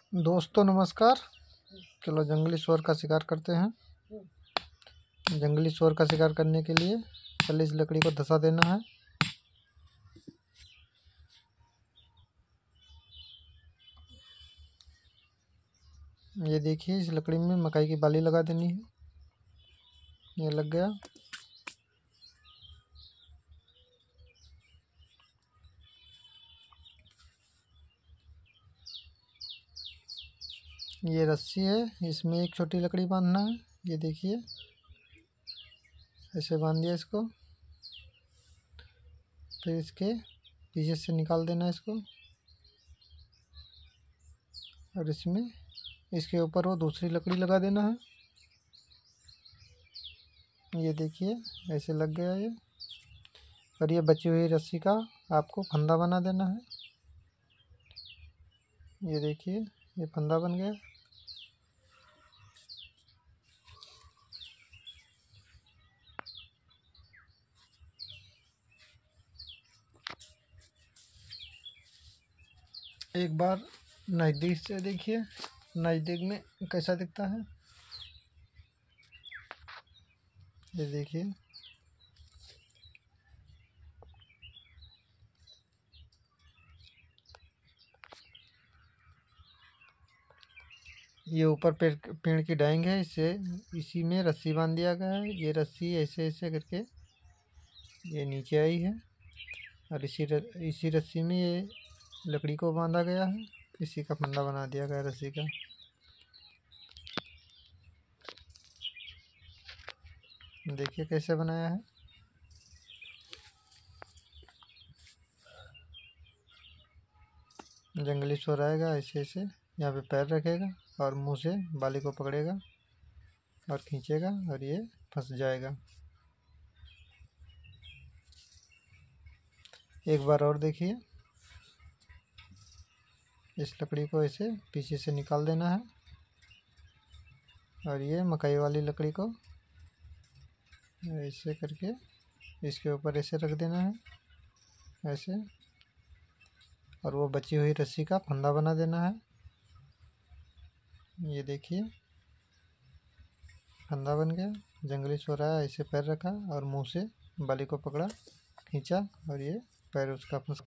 दोस्तों नमस्कार। चलो जंगली सुअर का शिकार करते हैं। जंगली सुअर का शिकार करने के लिए पहले इस लकड़ी को धंसा देना है। ये देखिए, इस लकड़ी में मकई की बाली लगा देनी है। ये लग गया। ये रस्सी है, इसमें एक छोटी लकड़ी बांधना है। ये देखिए, ऐसे बांध दिया इसको। फिर इसके पीछे से निकाल देना है इसको, और इसमें इसके ऊपर वो दूसरी लकड़ी लगा देना है। ये देखिए, ऐसे लग गया ये। और ये बची हुई रस्सी का आपको फंदा बना देना है। ये देखिए, ये फंदा बन गया। एक बार नज़दीक से देखिए, नज़दीक में कैसा दिखता है। ये देखिए, ये ऊपर पेड़ की डाइंग है, इसे इसी में रस्सी बांध दिया गया है। ये रस्सी ऐसे ऐसे करके ये नीचे आई है, और इसी रस्सी में ये लकड़ी को बांधा गया है। इसी का फंदा बना दिया गया रस्सी का। देखिए कैसे बनाया है। जंगली सुअर आएगा, ऐसे ऐसे यहाँ पे पैर रखेगा और मुंह से बाली को पकड़ेगा और खींचेगा, और ये फंस जाएगा। एक बार और देखिए, इस लकड़ी को ऐसे पीछे से निकाल देना है, और ये मकई वाली लकड़ी को ऐसे करके इसके ऊपर ऐसे रख देना है, ऐसे। और वो बची हुई रस्सी का फंदा बना देना है। ये देखिए, फंदा बन गया। जंगली सुअर आया, ऐसे पैर रखा और मुंह से बाली को पकड़ा, खींचा, और ये पैर उसका फंस